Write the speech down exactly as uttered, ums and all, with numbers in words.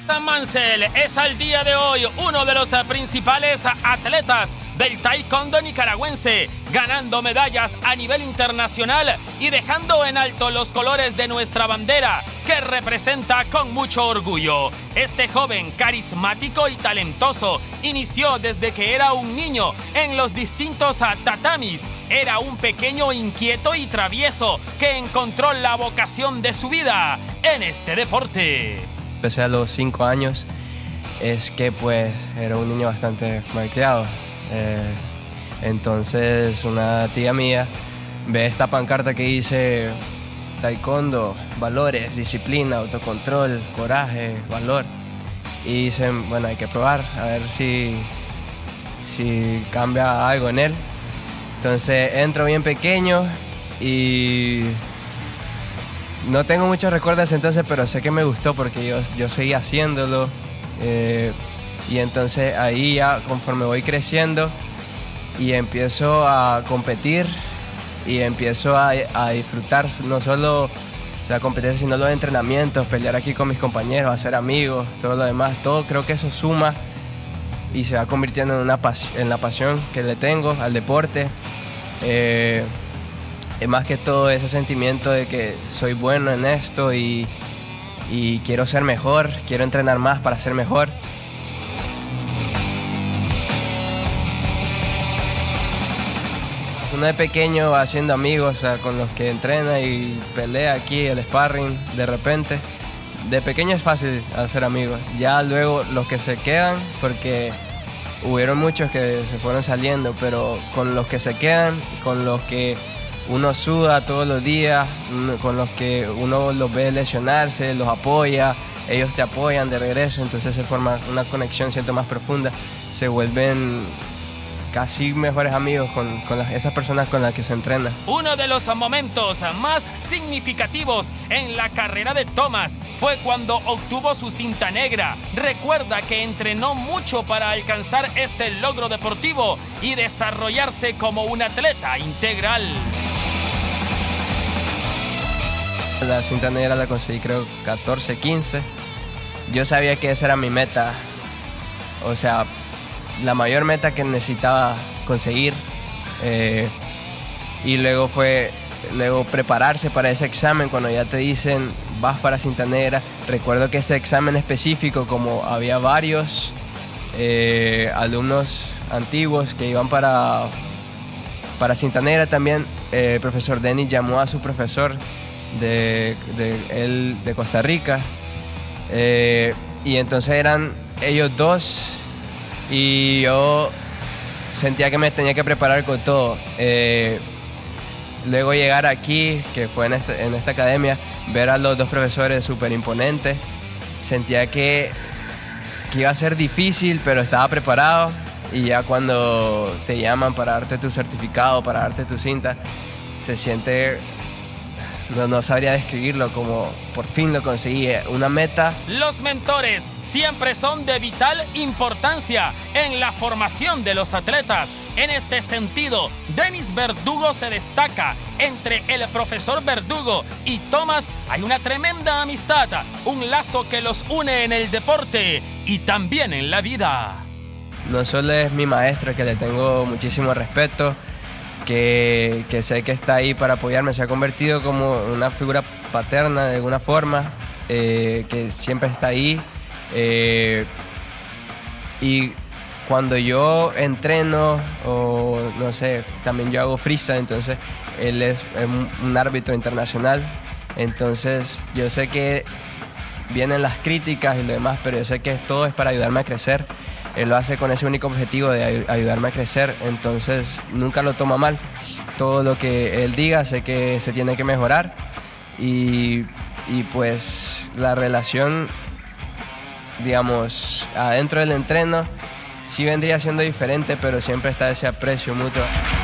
Mansell es al día de hoy uno de los principales atletas del taekwondo nicaragüense, ganando medallas a nivel internacional y dejando en alto los colores de nuestra bandera, que representa con mucho orgullo. Este joven carismático y talentoso inició desde que era un niño en los distintos tatamis. Era un pequeño inquieto y travieso que encontró la vocación de su vida en este deporte. Empecé a los cinco años, es que pues era un niño bastante malcriado. Eh, entonces una tía mía ve esta pancarta que dice taekwondo, valores, disciplina, autocontrol, coraje, valor, y dicen, bueno, hay que probar a ver si, si cambia algo en él. Entonces entro bien pequeño y no tengo muchos recuerdos entonces, pero sé que me gustó porque yo, yo seguía haciéndolo. Eh, y entonces ahí ya conforme voy creciendo y empiezo a competir y empiezo a, a disfrutar no solo la competencia, sino los entrenamientos, pelear aquí con mis compañeros, hacer amigos, todo lo demás, todo creo que eso suma y se va convirtiendo en, una pas en la pasión que le tengo al deporte. Eh, es más que todo ese sentimiento de que soy bueno en esto y, y quiero ser mejor, quiero entrenar más para ser mejor. Uno de pequeño va haciendo amigos, o sea, con los que entrena y pelea aquí, el sparring, de repente. De pequeño es fácil hacer amigos, ya luego los que se quedan, porque hubieron muchos que se fueron saliendo, pero con los que se quedan, con los que uno suda todos los días, con los que uno los ve lesionarse, los apoya, ellos te apoyan de regreso, entonces se forma una conexión, siento, más profunda, se vuelven casi mejores amigos con, con las, esas personas con las que se entrena. Uno de los momentos más significativos en la carrera de Thomas fue cuando obtuvo su cinta negra. Recuerda que entrenó mucho para alcanzar este logro deportivo y desarrollarse como un atleta integral. La cinta negra la conseguí creo catorce, quince. Yo sabía que esa era mi meta, o sea, la mayor meta que necesitaba conseguir, eh, y luego fue luego prepararse para ese examen. Cuando ya te dicen vas para cinta negra, recuerdo que ese examen específico, como había varios eh, alumnos antiguos que iban para, para cinta negra también, eh, el profesor Denis llamó a su profesor de, de, él, de Costa Rica, eh, y entonces eran ellos dos. Y yo sentía que me tenía que preparar con todo. Eh, luego llegar aquí, que fue en, este, en esta academia, ver a los dos profesores súper imponentes, sentía que, que iba a ser difícil, pero estaba preparado. Y ya cuando te llaman para darte tu certificado, para darte tu cinta, se siente... No, no sabría describirlo, como por fin lo conseguí, una meta. Los mentores siempre son de vital importancia en la formación de los atletas. En este sentido, Denis Verdugo se destaca. Entre el profesor Verdugo y Thomas hay una tremenda amistad, un lazo que los une en el deporte y también en la vida. No solo es mi maestro, que le tengo muchísimo respeto, Que, que sé que está ahí para apoyarme, se ha convertido como una figura paterna de alguna forma, eh, que siempre está ahí. Eh, y cuando yo entreno, o no sé, también yo hago freestyle, entonces él es un, un árbitro internacional, entonces yo sé que vienen las críticas y lo demás, pero yo sé que todo es para ayudarme a crecer. Él lo hace con ese único objetivo de ayudarme a crecer, entonces nunca lo toma mal. Todo lo que él diga sé que se tiene que mejorar, y, y pues la relación, digamos, adentro del entreno sí vendría siendo diferente, pero siempre está ese aprecio mutuo.